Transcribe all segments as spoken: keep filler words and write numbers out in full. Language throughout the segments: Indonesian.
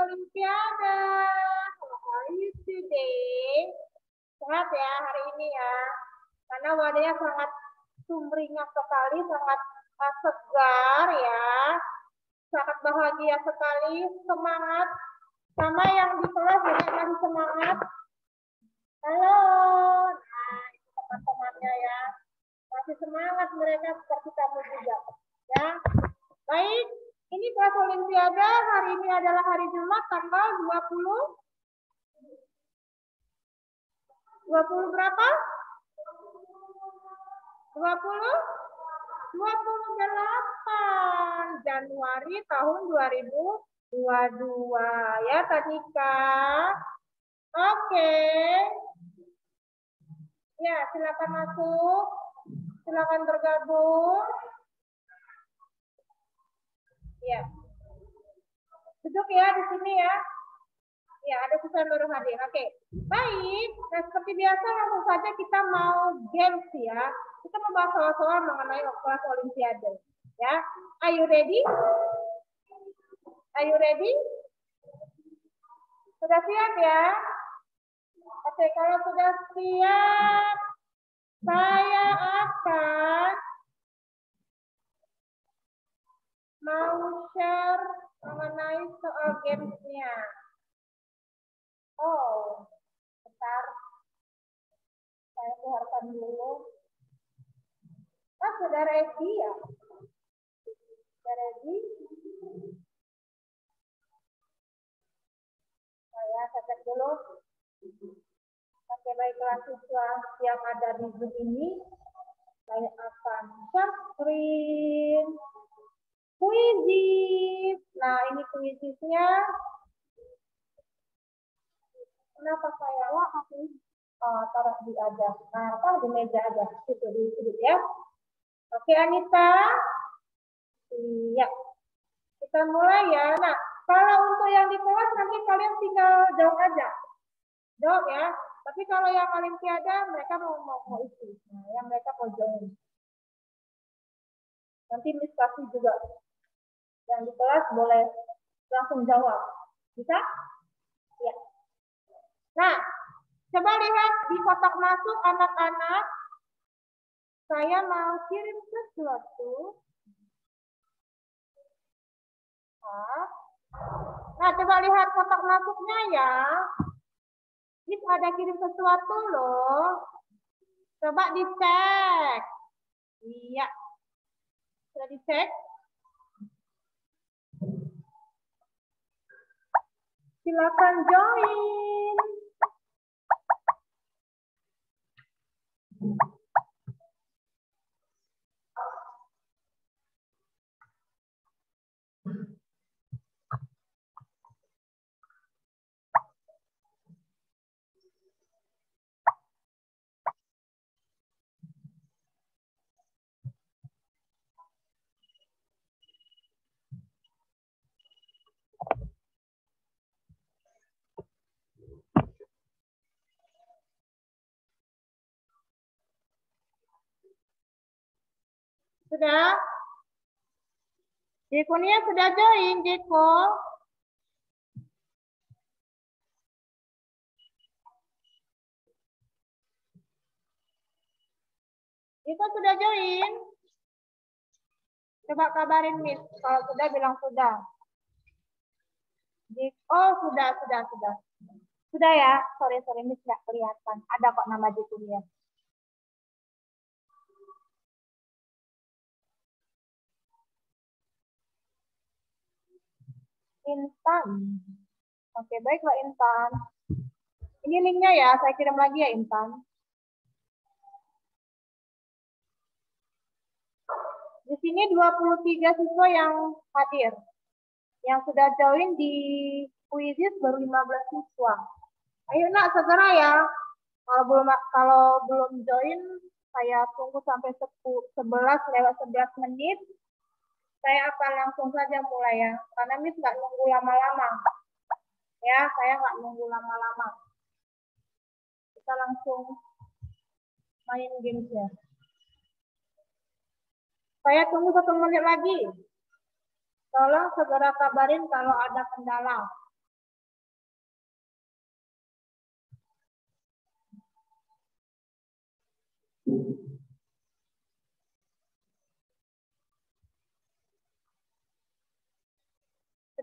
Olimpiade. How are you today? Sehat ya hari ini ya. Karena wadahnya sangat sumringah sekali, sangat uh, segar ya. Sangat bahagia sekali, semangat. Sama yang di kelas juga masih semangat. Halo. Nah, itu teman-temannya ya. Masih semangat mereka seperti kamu juga. Ya. Baik, ini kelas Olimpiade. Hari ini adalah hari Jumat tanggal dua puluh. dua puluh berapa? dua puluh? dua puluh delapan Januari tahun dua ribu dua puluh dua ya Tanika. Oke. Ya, silakan masuk. Silakan bergabung. Ya. Duduk ya di sini ya. Ya, ada siswa baru hadir. Oke. Baik. Nah, seperti biasa langsung saja kita mau games ya. Kita membahas soal-soal mengenai kelas Olimpiade. Ya. Are you ready? Are you ready? Sudah siap ya? Oke, kalau sudah siap, saya akan mau share mengenai soal gamesnya. Oh, bentar. Saya keluarkan dulu. Ah, sudah ready ya? Sudah ready? Saya cek dulu. Oke, baiklah siswa yang ada di Zoom ini. Saya akan share screen. Quizzes. Nah, ini quizzesnya. Kenapa saya aku oh, taruh di aja? Nah, taruh di meja aja. Situ di sudut ya. Oke, Anita. Iya. Kita mulai ya. Nah, kalau untuk yang di kelas nanti kalian tinggal jawab aja. Jawab ya. Tapi kalau yang Olimpiade mereka mau mau, mau isi. Nah, yang mereka mau join. Nanti Miss kasih juga. Yang di kelas boleh langsung jawab. Bisa? Ya. Nah, coba lihat di kotak masuk anak-anak. Saya mau kirim sesuatu. Nah, coba lihat kotak masuknya ya. Miss ada kirim sesuatu loh. Coba dicek. Iya. Sudah dicek? Silakan join. Sudah? Jekonya sudah join, Jeko. Jeko sudah join. Coba kabarin Miss. Kalau sudah bilang sudah. Oh, sudah, sudah, sudah. Sudah ya? Sorry, sorry Miss nggak kelihatan. Ada kok nama Jekonya. Intan. Oke, baiklah Intan. Ini linknya ya, saya kirim lagi ya Intan. Di sini dua puluh tiga siswa yang hadir. Yang sudah join di quizzes baru lima belas siswa. Ayo nak segera ya. Kalau belum kalau belum join, saya tunggu sampai sebelas lewat sebelas menit. Saya akan langsung saja mulai ya. Karena Miss nggak nunggu lama-lama. Ya, saya nggak nunggu lama-lama. Kita langsung main gamesnya. Saya tunggu satu menit lagi. Tolong segera kabarin kalau ada kendala.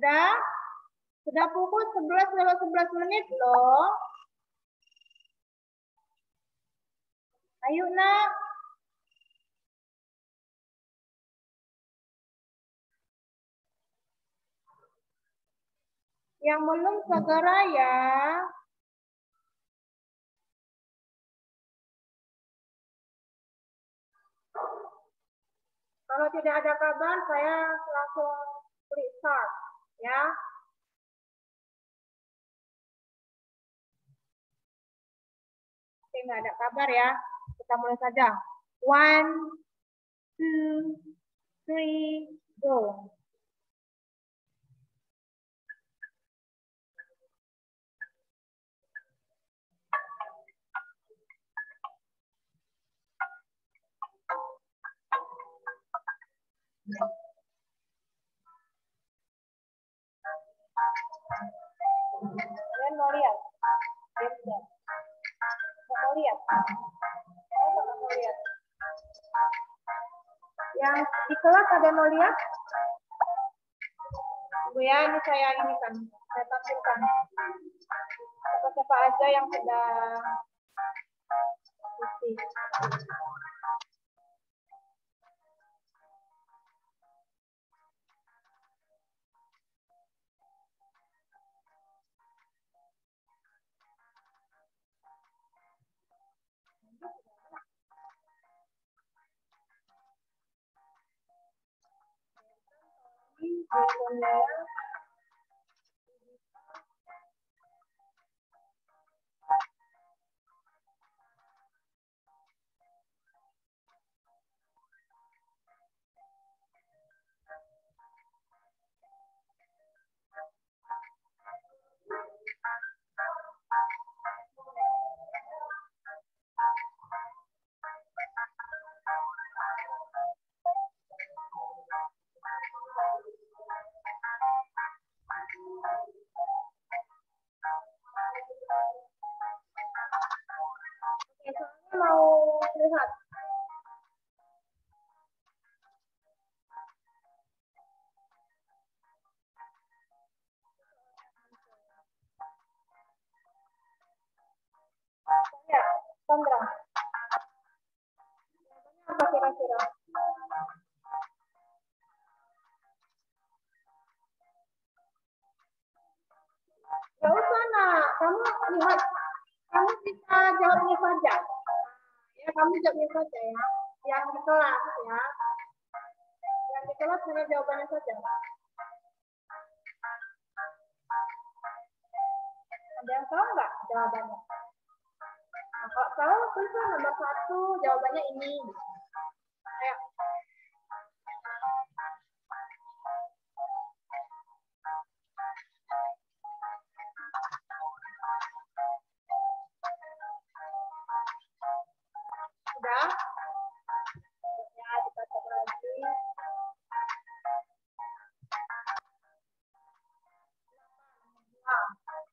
Sudah? Sudah pukul sebelas lewat sebelas menit loh. Ayo nak. Yang belum segera ya. Kalau tidak ada kabar, saya langsung klik start ya. Oke, nggak ada kabar ya. Kita mulai saja. One, two, three, go. Kalian mau lihat? Lihat. Mau lihat? Kenapa mau lihat? Yang di kelas ada mau lihat? Bu ya, ini saya ini kan, saya tampilkan. Siapa-siapa aja yang sedang isi. Berikutnya. Oke, saya mau lihat. Ya, Sandra. Apa kira-kira? Gak usah nak, kamu lihat, kamu bisa jawabnya saja. Ya, kamu jawabnya saja ya. Yang di kelas ya. Yang di kelas hanya jawabannya saja. Ada yang tahu nggak jawabannya? Nah, kalau tahu tulislah nomor satu, jawabannya ini. Ayo. Sudah? Ya, dibaca lagi. Nah.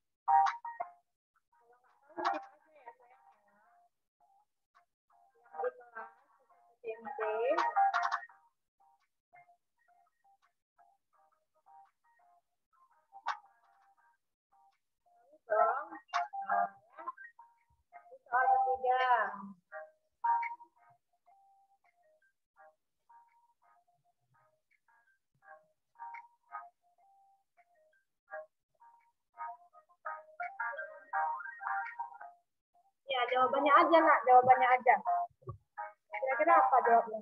Yang di kelas, dong. Soal ketiga. Ya, jawabannya aja nak, jawabannya aja. Kira-kira apa jawabnya?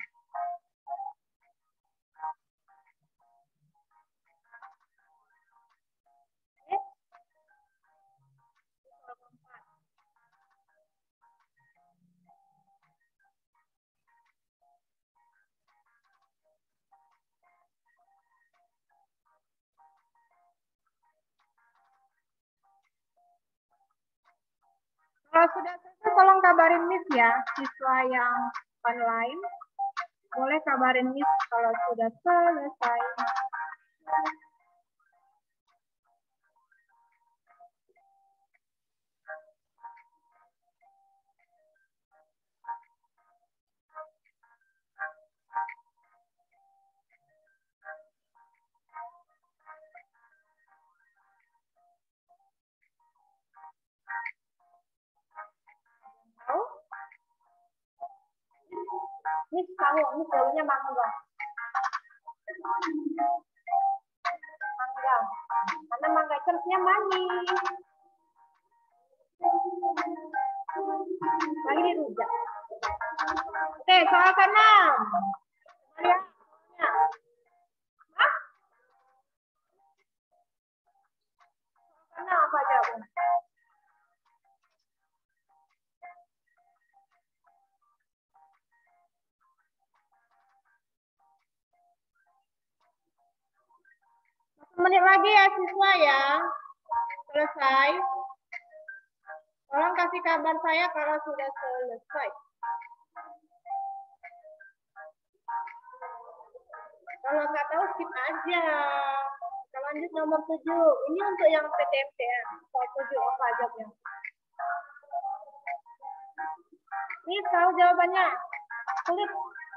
Kalau sudah selesai, tolong kabarin Miss ya, siswa yang online. Boleh kabarin Miss kalau sudah selesai. tahu, ini jauhnya mangga. Mangga. Karena mangga terusnya manis. Lagi dirujak. Oke, soal keenam. Lihat. Hah? Keenam apa jawabannya? Satu menit lagi ya siswa ya. Selesai. Tolong kasih kabar saya kalau sudah selesai. Kalau nggak tahu skip aja. Kita lanjut nomor tujuh. Ini untuk yang P T M T ya. Soal tujuh apa jawabnya? Ini tahu jawabannya. Sulit.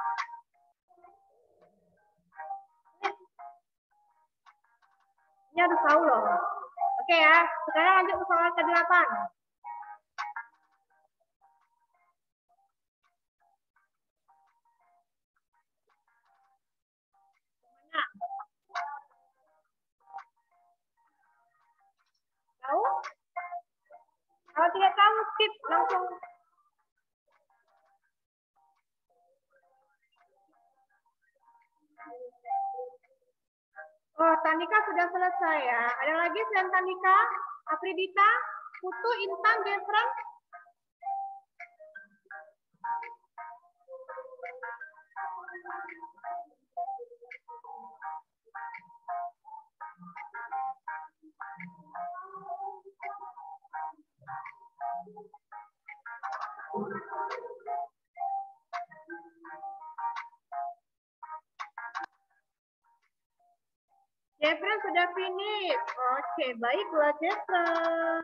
Ini harus tahu loh. Oke ya. Sekarang lanjut ke soal ke delapan. Tahu? Kalau tidak tahu, skip langsung. Oh, Tanika sudah selesai ya. Ada lagi selain Tanika? Afridita, Putu, Intan, Jefran? Jefran sudah finish. Oke, baiklah Jefran.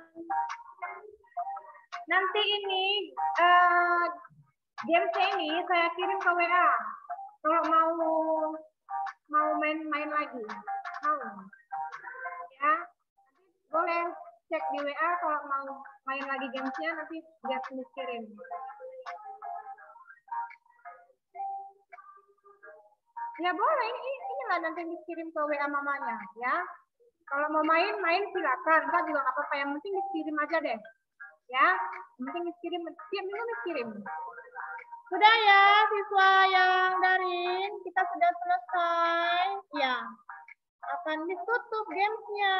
Nanti ini uh, games ini saya kirim ke W A. Kalau mau mau main-main lagi, mau ya boleh cek di W A kalau mau main lagi gamesnya nanti biar kirim. Ya boleh, ini inilah nanti dikirim ke W A mamanya ya. Kalau mau main, main silakan. Enggak juga nggak apa-apa, yang penting dikirim aja deh. Ya, yang penting dikirim, tiap minggu dikirim. Sudah ya, siswa yang daring, kita sudah selesai. Ya, akan ditutup gamesnya.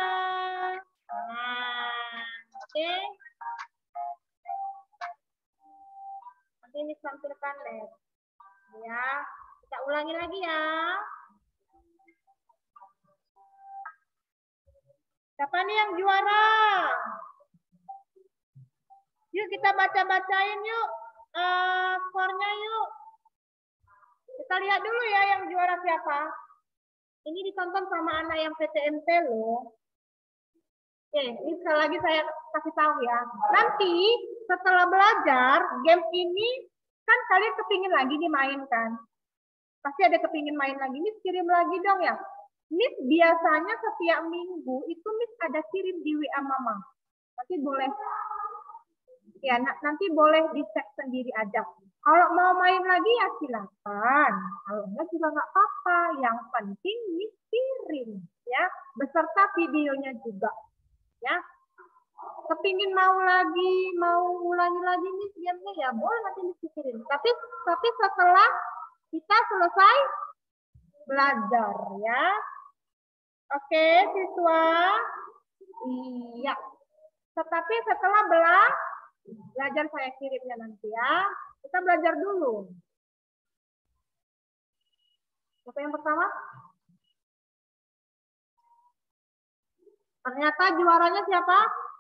Nah, oke. Okay. Nanti ini tampilkan deh. Ya, kita ulangi lagi ya. Siapa nih yang juara? Yuk kita baca-bacain yuk. Uh, skornya yuk. Kita lihat dulu ya yang juara siapa. Ini ditonton sama anak yang P T M T loh. Oke, ini sekali lagi saya kasih tahu ya. Nanti setelah belajar game ini kan kalian kepingin lagi dimainkan. Pasti ada kepingin main lagi. Miss kirim lagi dong ya. Miss biasanya setiap minggu itu Miss ada kirim di W A Mama. Nanti boleh ya nanti boleh dicek sendiri aja. Kalau mau main lagi ya silakan. Kalau enggak juga nggak apa-apa. Yang penting Miss kirim ya beserta videonya juga ya. Kepingin mau lagi mau ulangi lagi Miss gamenya ya boleh nanti Miss kirim. Tapi tapi setelah kita selesai belajar ya. Oke siswa. Iya. Tetapi setelah belajar belajar saya kirimnya nanti ya. Kita belajar dulu. Siapa yang pertama? Ternyata juaranya siapa?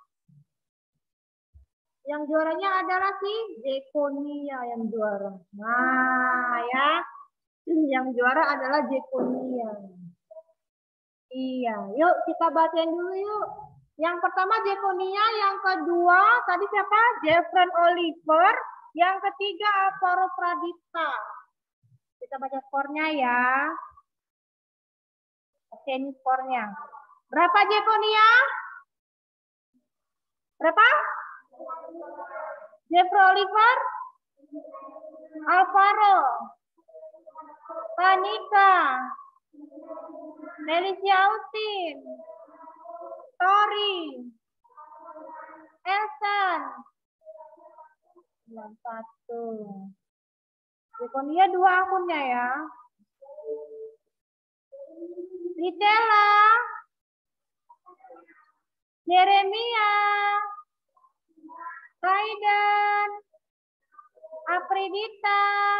Yang juaranya adalah si Jekonia yang juara. Nah ya. Yang juara adalah Jekonia. Iya, yuk kita bacain dulu yuk. Yang pertama Jekonia, yang kedua tadi siapa? Jefran Oliver, yang ketiga Alvaro Pradita. Kita baca skornya ya. Oke, ini skornya. Berapa Jekonia? Berapa? Jefran Oliver, Alvaro. Panika, Felicia Autin, Tori, Elsan, sembilan satu. Dekonia dua akunnya ya. Ritela, Jeremia, Raiden, Apridita,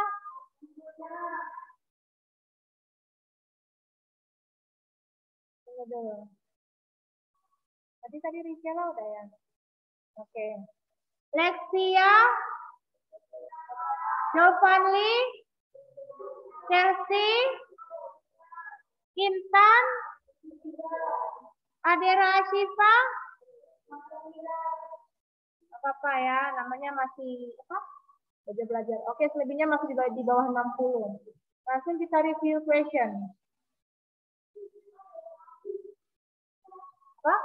tadi tadi Ritela udah ya. Oke. Lexia, Jovanli, Chelsea, Intan, Adera Ashifa, apa-apa ya, namanya masih apa? Belajar belajar. Oke, selebihnya masih di bawah, di bawah enam puluh. Langsung kita review question. Apa?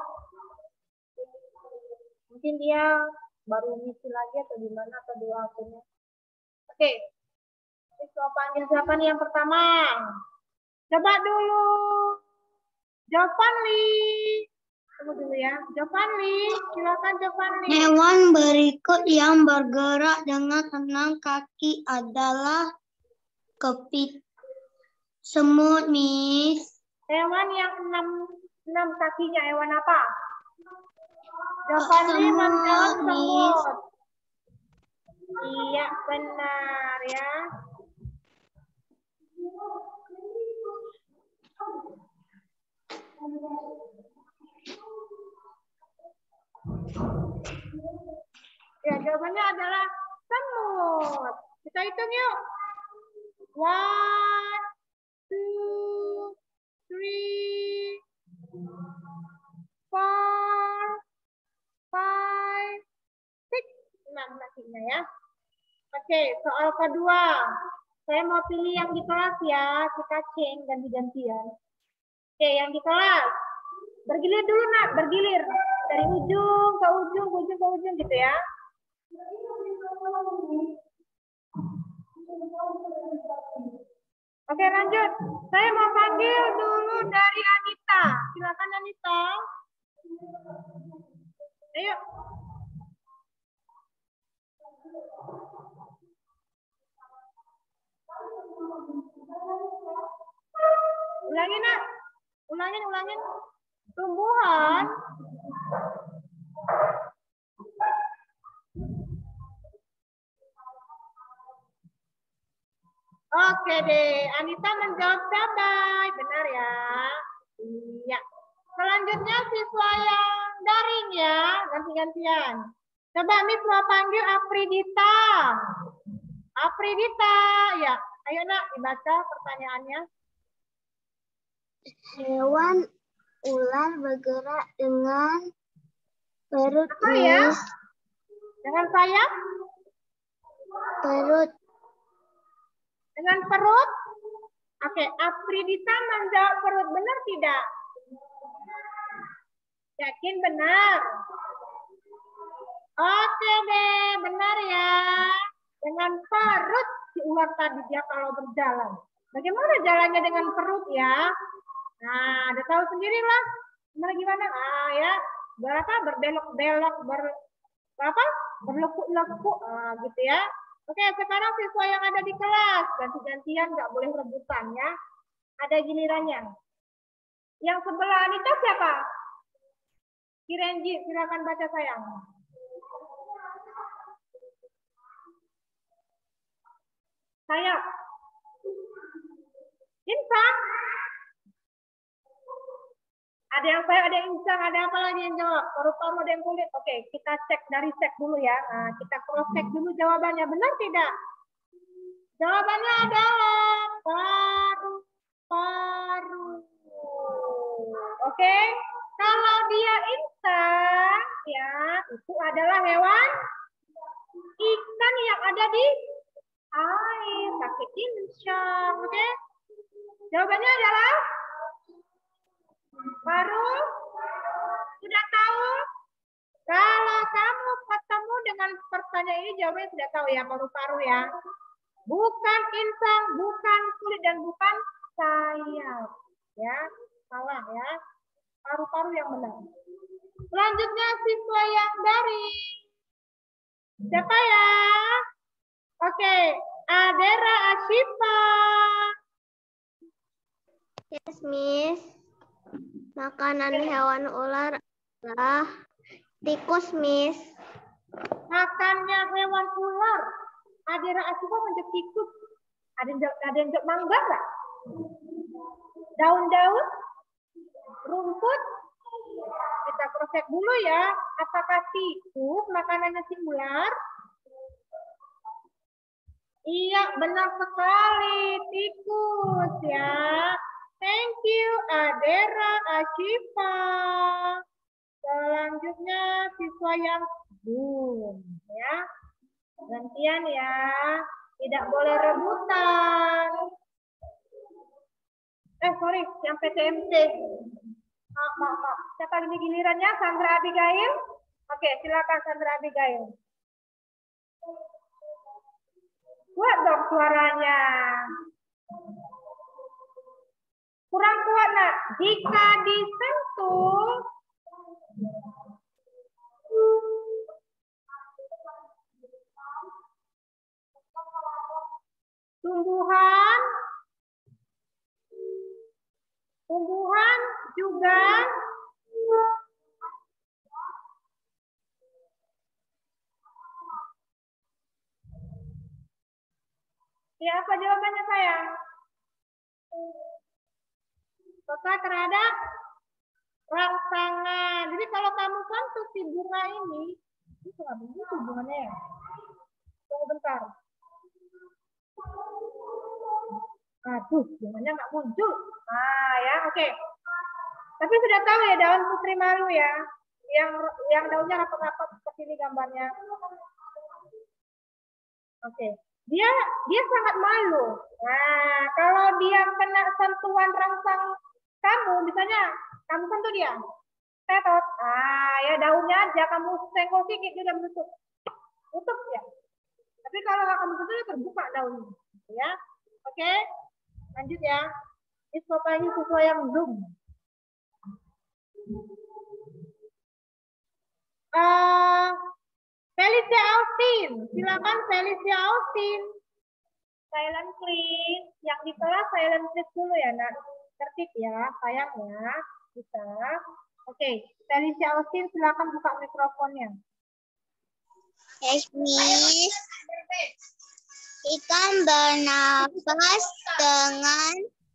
Mungkin dia baru ngisi lagi atau gimana atau dua akunnya. Oke. Kita panggil siapa nih yang pertama? Coba dulu. Jovanli. Tunggu dulu ya. Jovanli, silakan Jovanli. Hewan berikut yang bergerak dengan enam kaki adalah kepik semut, Miss. Hewan yang enam, enam kakinya, hewan apa? Jovanli menjawab semut. Iya, benar ya. Ya, jawabannya adalah semut. Kita hitung yuk. One, two, three, four, five, six. Enam kakinya ya. Oke, soal kedua. Saya mau pilih yang di kelas ya. Kita change ganti-gantian. Oke, yang di kelas. Bergilir dulu, Nak. Bergilir. Dari ujung ke ujung, ke ujung ke ujung gitu ya. Oke, lanjut. Saya mau panggil dulu dari Anita. Silakan Anita. Ayo. Ulangin, Nak. Ulangin, ulangin. Tumbuhan. Oke deh, Anita menjawab cabai. Benar ya? Iya. Selanjutnya siswa yang daring ya, ganti-gantian. Coba Miss mau panggil Apridita. Apridita, ya. Ayo Nak, dibaca pertanyaannya. Hewan ular bergerak dengan perut, apa ya? Dengan sayap? Perut. Dengan perut? Oke, Apridita menjawab perut. Benar tidak? Yakin benar? Oke deh, benar ya. Dengan perut si ular tadi dia kalau berjalan. Bagaimana jalannya dengan perut ya? Nah, udah tahu sendiri lah. Gimana gimana? Ah ya, berapa berbelok-belok, ber apa? Berlekuk-lekuk, ah, gitu ya. Oke, sekarang siswa yang ada di kelas ganti-gantian, nggak boleh rebutan ya. Ada gilirannya. Yang sebelah Anita siapa? Kirenji, silakan baca sayang. Sayap. Insang. Ada yang sayap, ada yang insang, ada apa lagi yang jawab? Paru-paru, ada yang kulit. Oke, kita cek dari cek dulu ya. Nah, kita cross check dulu jawabannya. Benar tidak? Jawabannya adalah paru-paru. Oke, kalau dia insang, ya itu adalah hewan ikan yang ada di air, pakai insang. Oke, jawabannya adalah paru. Sudah tahu? Kalau kamu ketemu dengan pertanyaan ini, jawabannya sudah tahu ya, paru-paru ya. Bukan insang, bukan kulit, dan bukan sayap. Ya, salah ya. Paru-paru yang benar. Selanjutnya siswa yang dari siapa ya? Oke, Adera Ashifa. Yes, Miss. Makanan hewan ular adalah tikus, Miss. Makannya hewan ular. Adera Ashifa menjadi tikus. Ada yang ada yang mangga nggak? Daun-daun, rumput. Kita cross check dulu ya. Apakah tikus makanannya si ular? Iya, benar sekali. Tikus ya. Thank you, Adera Ashifa. Selanjutnya siswa yang belum ya. Gantian ya. Tidak boleh rebutan. Eh, sorry, yang P T M C. Maaf, maaf, maaf. Siapa ini gilirannya? Sandra Abigail? Oke, silakan Sandra Abigail. Kuat dong suaranya. Kurang kuat, nak. Jika disentuh, tumbuhan, tumbuhan juga ya, apa jawabannya sayang? Suka terhadap rangsangan. Jadi kalau kamu sentuh si bunga ini, itu nggak begitu bunganya ya? Tunggu bentar. Aduh, bunganya nggak muncul. Nah ya, oke. Okay. Tapi sudah tahu ya daun putri malu ya, yang yang daunnya rapat-rapat seperti ini gambarnya. Oke. Okay. Dia dia sangat malu. Nah, kalau dia kena sentuhan rangsang kamu, misalnya kamu sentuh dia, tetot, ah ya daunnya aja kamu senggol sedikit dia udah menutup, tutup ya. Tapi kalau kamu sentuh dia terbuka daunnya, ya. Oke, okay? Lanjut ya. Siswa pagi siswa yang belum. Uh, Felicia Austin, silakan Felicia Austin. Silent please. Yang di kelas silent please dulu ya, nak. Tertib ya, sayang ya. Bisa. Oke, Felicia Austin silakan buka mikrofonnya. Yes, Miss. Ikan bernafas dengan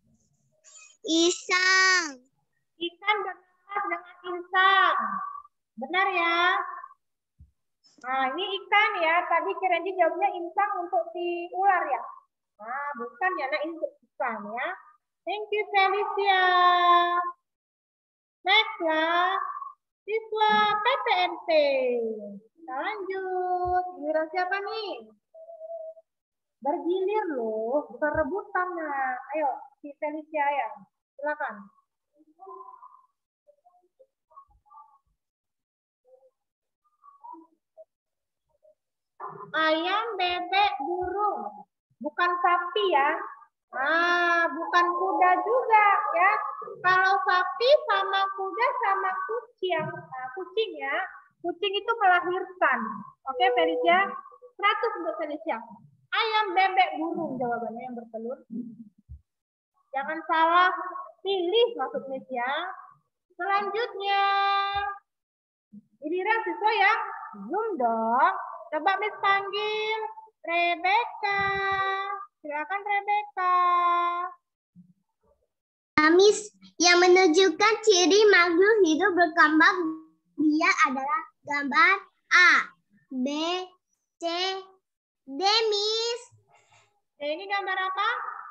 insang. Ikan bernafas dengan insang. Benar ya? Nah, ini ikan ya. Tadi Kirenji jawabnya insang untuk si ular ya. Nah, bukan ya, nah ini ikan ya. Thank you, Felicia. Next ya, siswa P T M T. Kita lanjut. Giliran siapa nih? Bergilir loh, bukan rebutan. Nah. Ayo, si Felicia ya. Silakan. Ayam, bebek, burung. Bukan sapi ya. Ah, bukan kuda juga ya. Kalau sapi sama kuda sama kucing, nah, kucing ya. Kucing itu melahirkan. Oke, Felicia. seratus untuk Felicia. Ayam, bebek, burung jawabannya yang bertelur. Jangan salah pilih maksudnya ya. Selanjutnya, giliran siswa yang zoom dong. Coba Miss panggil Rebecca. Silakan Rebecca. Miss, yang menunjukkan ciri makhluk hidup berkembang dia adalah gambar A, B, C, D, Miss. Ya, ini gambar apa?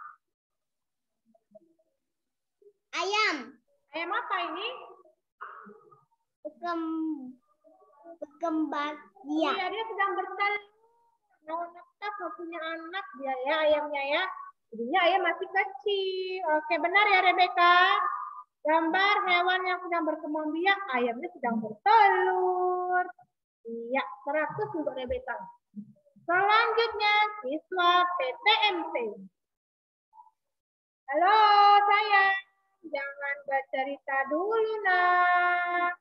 Ayam. Ayam apa ini? Berkem, berkembang dia. Iya, dia sedang bertelur. Mau netas, mau punya anak dia ya ayamnya ya. Jadinya ayam masih kecil. Oke, benar ya Rebecca? Gambar hewan yang sedang berkembang biak, ayamnya sedang bertelur. Iya, seratus untuk Rebecca. Selanjutnya siswa P T M T. Halo sayang, jangan bercerita dulu nak.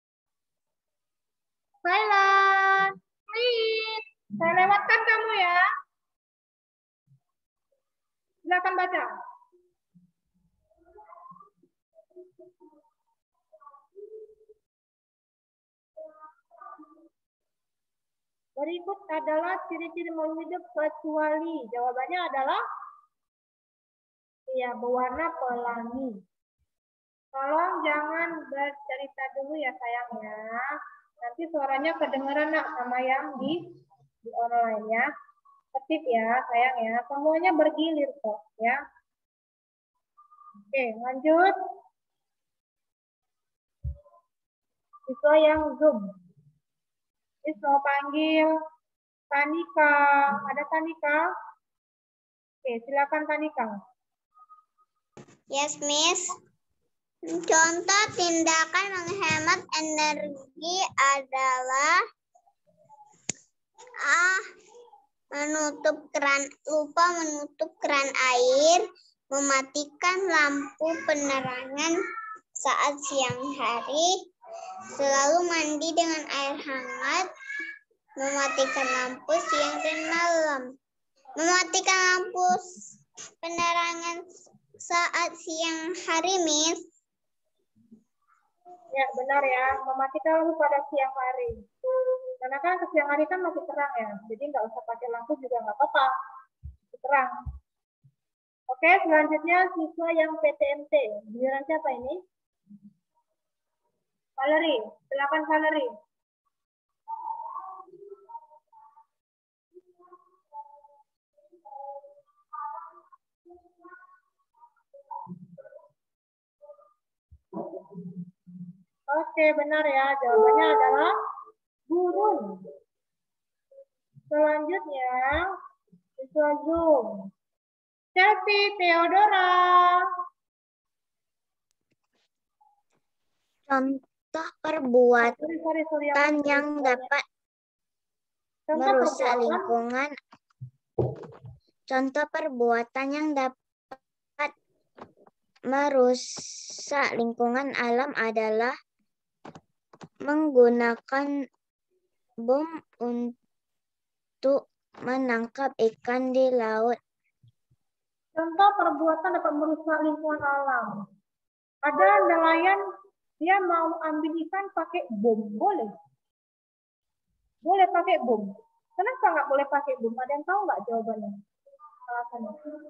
Silent, please. Saya lewatkan kamu ya. Silakan baca. Berikut adalah ciri-ciri makhluk hidup kecuali. Jawabannya adalah iya, berwarna pelangi. Tolong jangan bercerita dulu ya sayang ya. Nanti suaranya kedengeran nak sama yang di di online ya. Ketip ya sayang ya. Semuanya bergilir kok ya. Oke, lanjut. Siswa yang Zoom. Siswa panggil Tanika. Ada Tanika? Oke, silakan Tanika. Yes, Miss. Contoh tindakan menghemat energi adalah A. Menutup keran, lupa menutup keran air, mematikan lampu penerangan saat siang hari, selalu mandi dengan air hangat, mematikan lampu siang dan malam. Mematikan lampu penerangan saat siang hari, Miss. Ya, benar ya. Mematikan lampu pada siang hari. Karena kan ke siang hari kan masih terang ya. Jadi nggak usah pakai lampu juga nggak apa-apa. Masih terang. Oke, selanjutnya siswa yang P T M T. Giliran siapa ini? Valerie. Silakan Valerie. Oke, benar ya. Jawabannya adalah burung. Selanjutnya, siswa Zoom. Chelsea Theodora. Contoh perbuatan sorry, sorry, sorry, yang dapat Contoh merusak perbuatan. lingkungan. Contoh perbuatan yang dapat merusak lingkungan alam adalah menggunakan bom untuk menangkap ikan di laut. Contoh perbuatan dapat merusak lingkungan alam. Ada nelayan, dia mau ambil ikan pakai bom. Boleh? Boleh pakai bom. Kenapa nggak boleh pakai bom? Ada yang tahu nggak jawabannya? Alasannya.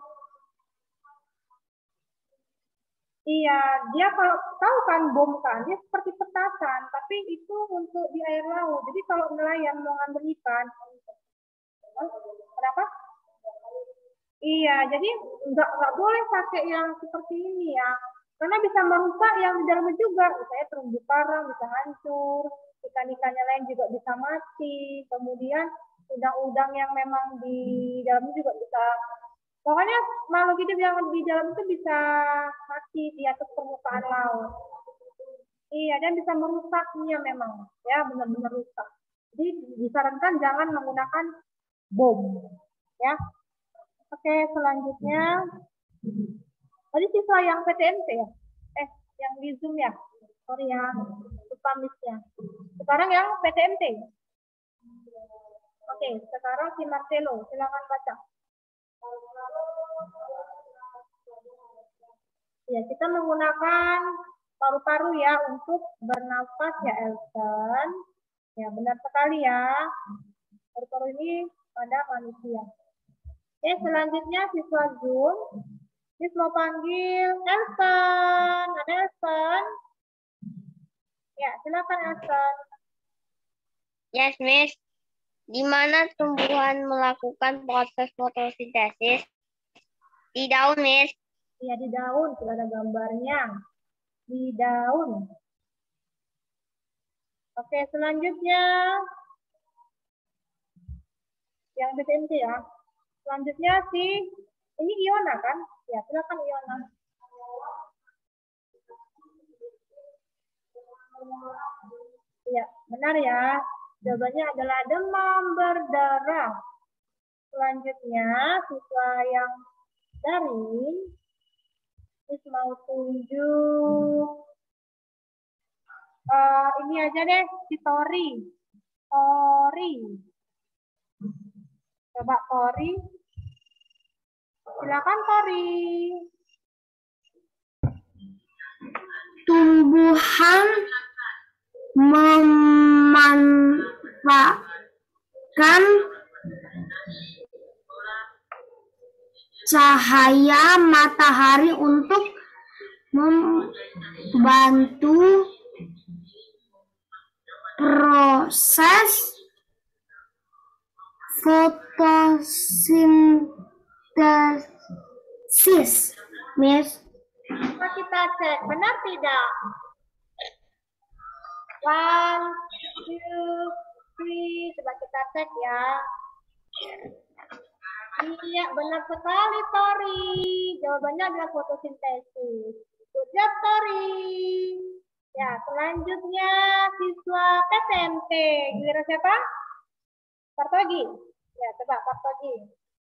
Iya, dia kalau tahu kan bom kan, dia seperti petasan, tapi itu untuk di air laut. Jadi kalau nelayan mau ngambil ikan, kenapa? Iya, jadi nggak nggak boleh pakai yang seperti ini ya, karena bisa merusak yang di dalamnya juga. Misalnya terumbu karang bisa hancur, ikan-ikannya lain juga bisa mati. Kemudian udang-udang yang memang di dalamnya juga bisa. Pokoknya makhluk hidup yang di dalam itu bisa mati di atas permukaan laut. Iya, dan bisa merusaknya memang, ya benar-benar rusak. Jadi disarankan jangan menggunakan bom, ya. Oke, selanjutnya tadi siswa yang P T M T ya, eh yang di Zoom ya, sorry ya, lupa miss-nya. Sekarang yang P T M T. Oke, sekarang si Marcelo, silakan baca. Ya, kita menggunakan paru-paru ya untuk bernafas ya, Elson. Ya, benar sekali ya. Paru-paru ini pada manusia. Oke, selanjutnya siswa Zoom. Siswa panggil Elson. Ada Elson? Ya, silakan Elson. Yes, Miss. Di mana tumbuhan melakukan proses fotosintesis? Di daun, Miss. Iya, di daun. Sudah ada gambarnya. Di daun. Oke, selanjutnya yang P T M T ya. Selanjutnya si ini Iona kan? Ya, silakan Iona. Iya, benar ya. Jawabannya adalah demam berdarah. Selanjutnya, siswa yang daring, Miss mau tunjuk. Uh, ini aja deh, si Tori. Tori. Coba Tori. Silakan Tori. Tumbuhan memanfaatkan cahaya matahari untuk membantu proses fotosintesis, Miss. Coba kita cek, benar tidak? One, two, three. Coba kita cek ya. Iya, benar sekali, Tori. Jawabannya adalah fotosintesis. Good job, Tori. Ya, selanjutnya siswa P T M T. Giliran siapa? Partogi. Ya, coba Partogi.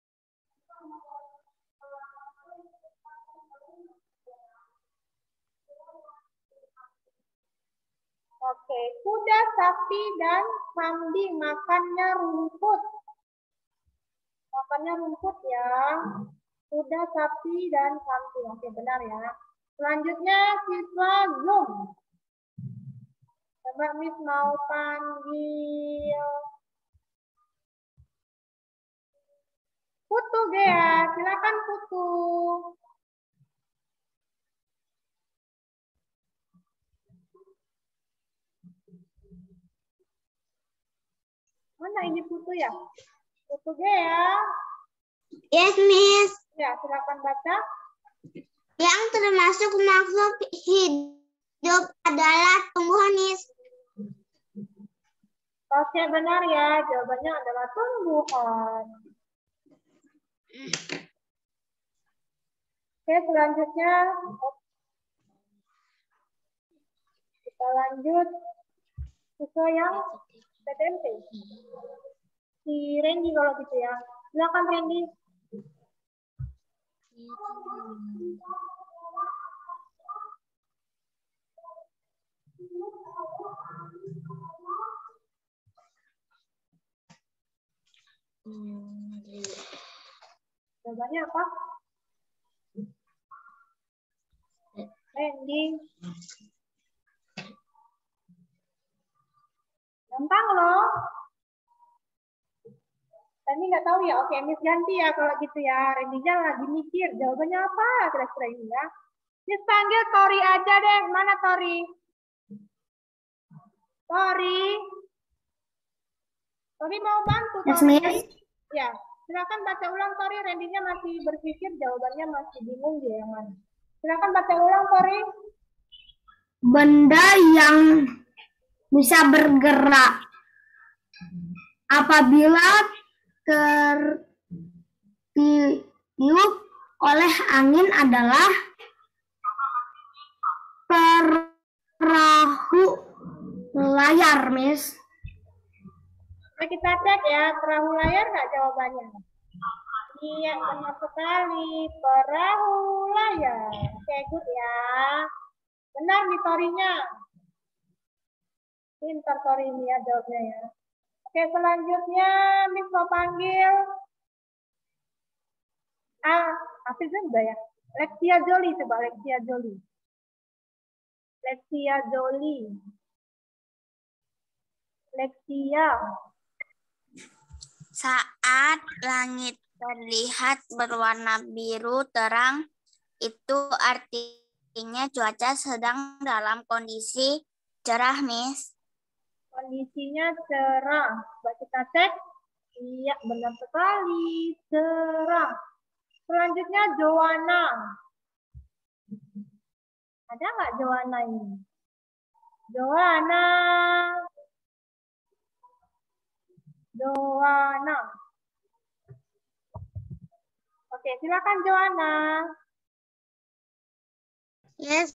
Oke, kuda, sapi, dan kambing makannya rumput. Makannya rumput ya. Kuda, sapi, dan kambing. Oke, benar ya. Selanjutnya siswa Zoom. Coba Miss mau panggil Putu Gea. Silakan Putu. Mana ini Putu ya? Putu Gea. Yes, Miss. Ya, silakan baca. Yang termasuk makhluk hidup adalah tumbuhan, Miss. Oke, benar ya. Jawabannya adalah tumbuhan. Oke, selanjutnya kita lanjut siswa yang P T M T. Si Randy kalau gitu ya. Silakan Randy. Jawabannya apa? Randy. Gampang loh. Randy nggak tahu ya. Oke, Miss ganti ya kalau gitu ya. Randy-nya lagi mikir. Jawabannya apa kira-kira ini ya. Miss panggil Tori aja deh. Mana Tori? Tori. Tori mau bantu Tori. Ya, silakan baca ulang Tori. Randy-nya masih berpikir, jawabannya masih bingung dia yang mana. Silakan baca ulang Tori. Benda yang bisa bergerak apabila tertiup oleh angin adalah perahu layar, Miss. Kita cek ya, perahu layar nggak jawabannya? Iya, benar sekali. Perahu layar. Oke, good ya. Benar nih Torinya. Pintar Tori ini ya jawabnya ya. Oke, selanjutnya Miss mau panggil. Ah, Afiznya udah ya. Lexia Jolie, coba Lexia Jolie. Lexia Jolie. Lexia. Saat langit terlihat berwarna biru terang, itu artinya cuaca sedang dalam kondisi cerah, Miss. Kondisinya cerah. Coba kita cek. Iya, benar sekali. Cerah. Selanjutnya Joanna. Ada nggak Joanna ini? Joanna. Joanna. Oke, silakan Joanna. Yes,